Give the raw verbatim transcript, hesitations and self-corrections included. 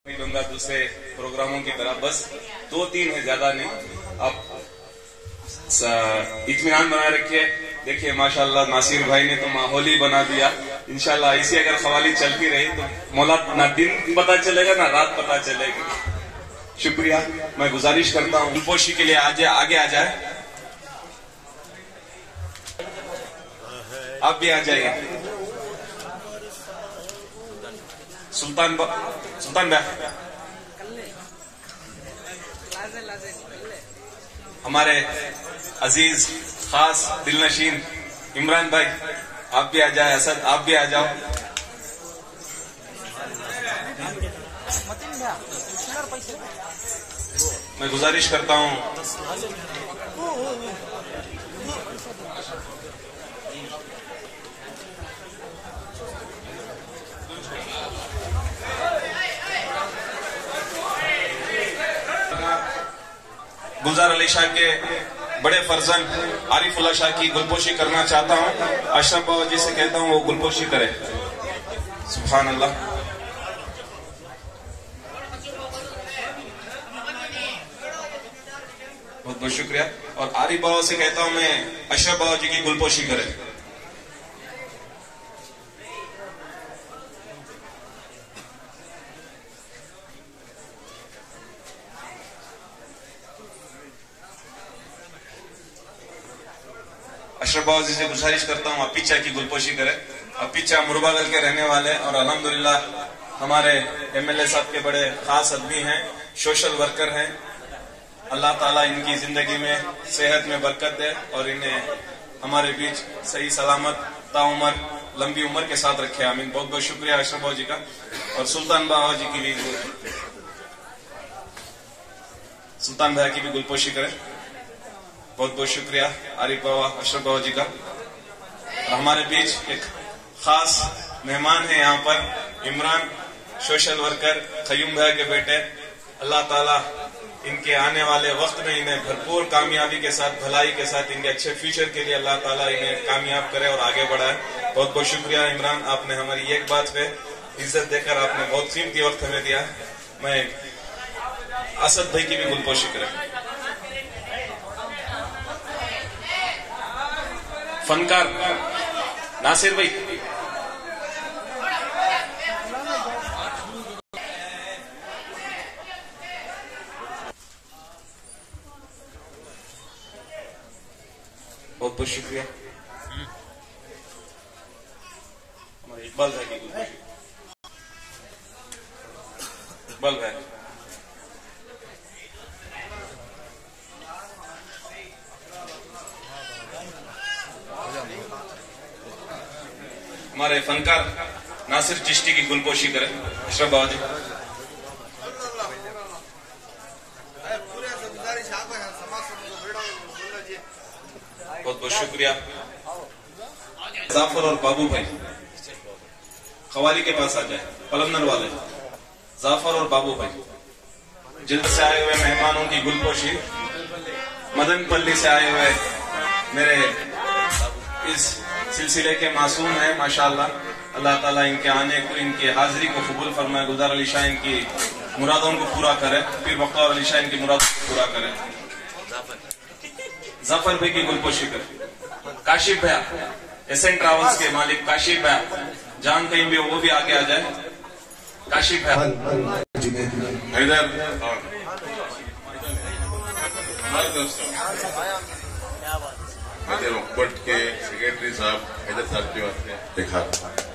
नहीं दूंगा दूसरे प्रोग्रामों की तरह, बस दो तीन है, ज्यादा नहीं। आप इत्मीनान बनाए रखिए। देखिए माशाल्लाह नासिर भाई ने तो माहौल ही बना दिया। इंशाल्लाह इसी अगर खवाली चलती रही तो मौला ना दिन पता चलेगा ना रात पता चलेगी। शुक्रिया। मैं गुजारिश करता हूँ गुलपोशी के लिए आज आगे आ जाए, आप भी आ जाइए। सुल्तान बा, सुल्तान भाई हमारे अजीज खास दिलनशीन इमरान भाई आप भी आ जाए। असद आप भी आ जाओ। मैं गुजारिश करता हूं गुलजार अली शाह के बड़े फर्जन आरिफुल्लाह शाह की गुलपोशी करना चाहता हूं। अशरफ बाबा जी से कहता हूं वो गुलपोशी करे। सुभान अल्लाह। बहुत बहुत शुक्रिया। और आरिफ बाबा से कहता हूं मैं अशरफ बाबा जी की गुलपोशी करे। अशरफ बाबा जी से गुजारिश करता हूँ अपिचा की गुलपोशी करे। अपिचा मुरबागल के रहने वाले और अल्हम्दुलिल्लाह हमारे एमएलए साहब के बड़े खास आदमी हैं, सोशल वर्कर हैं। अल्लाह ताला इनकी जिंदगी में सेहत में बरकत दे और इन्हें हमारे बीच सही सलामत ताउमर लंबी उम्र के साथ रखे। आमीन। बहुत बहुत शुक्रिया अशरफ बाबा जी का। और सुल्तान बाबा जी की भी सुल्तान भाई की भी गुलपोशी करे। बहुत बहुत शुक्रिया आरिफ बाबा अशरफ बाबा जी का। और हमारे बीच एक खास मेहमान है यहाँ पर, इमरान सोशल वर्कर खयूम भाई के बेटे। अल्लाह ताला इनके आने वाले वक्त में इन्हें भरपूर कामयाबी के साथ भलाई के साथ इनके अच्छे फ्यूचर के लिए अल्लाह ताला इन्हें कामयाब करे और आगे बढ़ाए। बहुत बहुत शुक्रिया इमरान, आपने हमारी एक बात पे इज्जत देकर आपने बहुत कीमती वक्त हमें दिया। मैं असद भाई की भी गुलपोशी करे। फनकार नासिर भाई बहुत बहुत शुक्रिया। हमारे इकबाल भाई की गुलपोशी। इकबाल भाई हमारे फनकार नासिर चिश्ती की गुलपोशी करें। अशरफ बाबा जी बहुत बहुत शुक्रिया। जाफर और बाबू भाई खवाली के पास आ जाए। पलमनर वाले जाफर और बाबू भाई जिल्द से आए हुए मेहमानों की गुलपोशी। मदनपल्ली से आए हुए मेरे इस सिलसिले के मासूम है माशाअल्लाह। अल्लाह ताला इनके आने को इनकी हाजिरी को कबूल फरमाए। गुलजार अली शाह इनकी मुरादों को पूरा करे। फिर वक़्त अली शाह इनकी मुरादों को पूरा करे। जाफर भाई की गुलपोशी करे। काशिफ भैया एसएन ट्रैवल्स के मालिक काशिफ भैया जान कहीं भी वो भी आगे आ जाए। काशिफ भैया इधर मेरे के सेक्रेटरी साहब हैदर साहब के वास्ते देखा